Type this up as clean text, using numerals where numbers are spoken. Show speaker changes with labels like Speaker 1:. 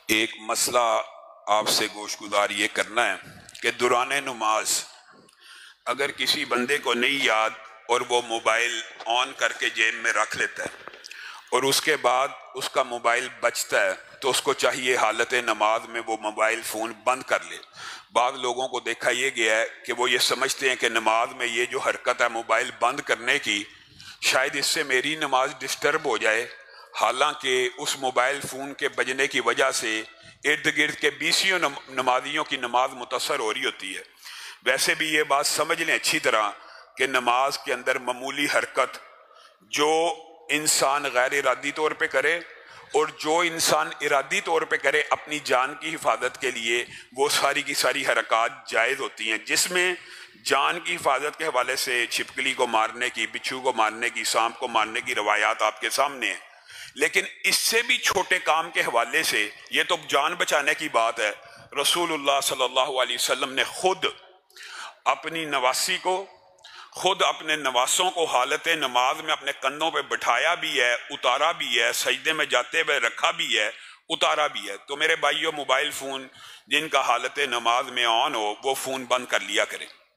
Speaker 1: ایک مسئلہ آپ سے گوش گزار یہ کرنا ہے کہ دوران نماز اگر کسی بندے کو نہیں یاد اور وہ موبائل آن کر کے جیب میں رکھ لیتا ہے اور اس کے بعد اس کا موبائل بچتا ہے تو اس کو چاہیے حالت نماز میں وہ موبائل فون بند کر لے۔ بعض لوگوں کو دیکھا یہ گیا ہے کہ وہ یہ سمجھتے ہیں کہ نماز میں یہ جو حرکت ہے موبائل بند کرنے کی، شاید اس سے میری نماز ڈسٹرب ہو جائے، حالانکہ اس موبائل فون کے بجنے کی وجہ سے ارد گرد کے بیسیوں نمازیوں کی نماز متاثر ہو رہی ہوتی ہے۔ ویسے بھی یہ بات سمجھ لیں اچھی طرح کہ نماز کے اندر معمولی حرکت جو انسان غیر ارادی طور پہ کرے اور جو انسان ارادی طور پہ کرے اپنی جان کی حفاظت کے لیے، وہ ساری کی ساری حرکات جائز ہوتی ہیں، جس میں جان کی حفاظت کے حوالے سے چھپکلی کو مارنے کی، بچھو کو مارنے کی، سانپ کو مارنے کی روایات آپ کے سامنے ہیں۔ لیکن اس سے بھی چھوٹے کام کے حوالے سے، یہ تو جان بچانے کی بات ہے، رسول اللہ صلی اللہ علیہ وسلم نے خود اپنی نواسی کو، خود اپنے نواسوں کو حالت نماز میں اپنے کندھوں پہ بٹھایا بھی ہے، اتارا بھی ہے، سجدے میں جاتے ہوئے رکھا بھی ہے، اتارا بھی ہے۔ تو میرے بھائیو، موبائل فون جن کا حالت نماز میں آن ہو وہ فون بند کر لیا کریں۔